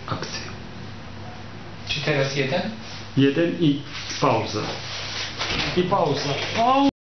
akcja. Czy teraz jeden? Jeden i pauza. I pauza. O!